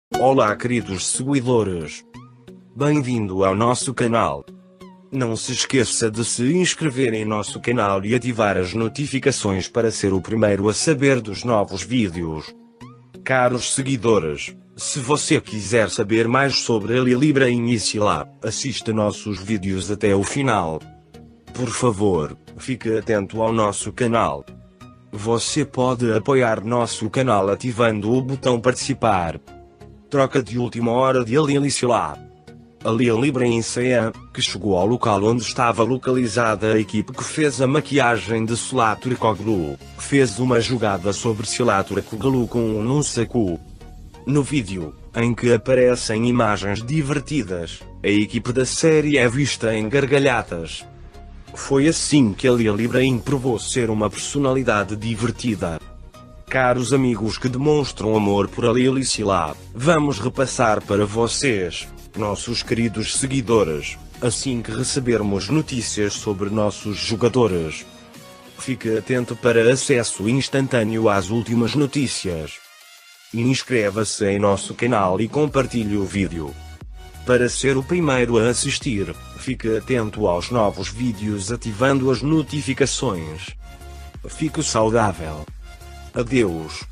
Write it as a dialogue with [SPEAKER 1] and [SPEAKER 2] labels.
[SPEAKER 1] Olá, queridos seguidores. Bem-vindo ao nosso canal. Não se esqueça de se inscrever em nosso canal e ativar as notificações para ser o primeiro a saber dos novos vídeos. Caros seguidores, se você quiser saber mais sobre a Libra Inicial, assista nossos vídeos até o final. Por favor, fique atento ao nosso canal. Você pode apoiar nosso canal ativando o botão participar. Troca de última hora de Inicial. A Libra Inicial, que chegou ao local onde estava localizada a equipe que fez a maquiagem de Selaturkoglu, fez uma jogada sobre Selaturkoglu com um nunchaku. No vídeo, em que aparecem imagens divertidas, a equipe da série é vista em gargalhadas. Foi assim que a Libra provou ser uma personalidade divertida. Caros amigos que demonstram amor por Inicial, vamos repassar para vocês, nossos queridos seguidores, assim que recebermos notícias sobre nossos jogadores. Fique atento para acesso instantâneo às últimas notícias. Inscreva-se em nosso canal e compartilhe o vídeo. Para ser o primeiro a assistir, fique atento aos novos vídeos ativando as notificações. Fique saudável. Adeus.